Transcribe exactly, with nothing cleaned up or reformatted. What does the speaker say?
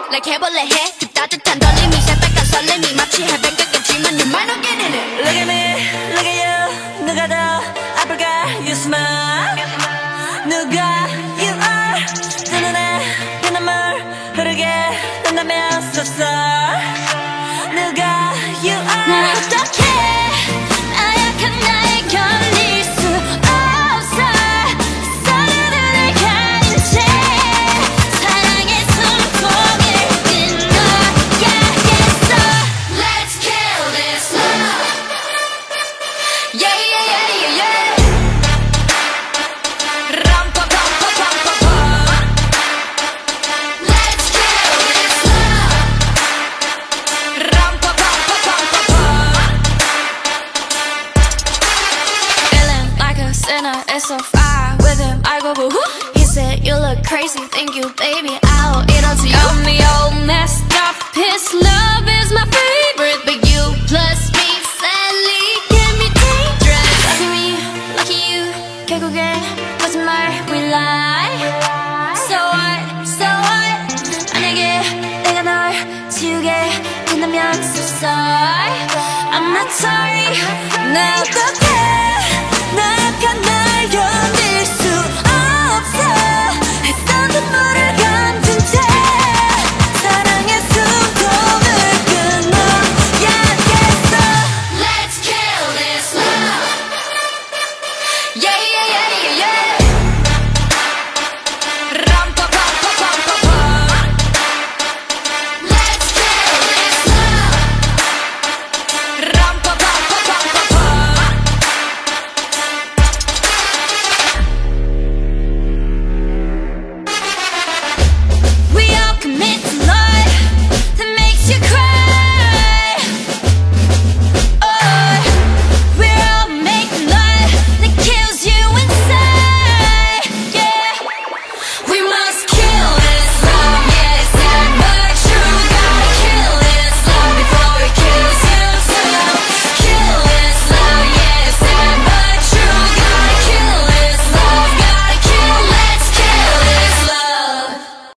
like 해볼래 해 그 따뜻한 떨림이 새빨간 설렘이 마치 해변가겠지만 you might not get in it. Look at me, look at you. 누가 더 아플까? You smile. 누가 you are. 내 눈에 피눈물 흐르게 된다면 so sorry. 누가 you are. 날 어떡해 나약한 나에 걸릴 수 없어 서로를 가린 채 사랑의 숨통을 끈 너야겠어. Let's kill this love. Yeah yeah yeah yeah yeah. 람 pa pa pa pa pa pa. Let's kill this love. 람 pa pa pa pa pa pa. Feeling like a sinner, it's so far with him. I go boo hoo. He said you look crazy, thank you, baby. I'll eat all to you. Got me all messed up. His love is my favorite, but you plus me sadly can be dangerous. Lucky me, lucky you. 결국엔 거짓말 we lie. So what, so what? 만약에 내가 널 지우게 된다면 so sorry. I'm not sorry. 나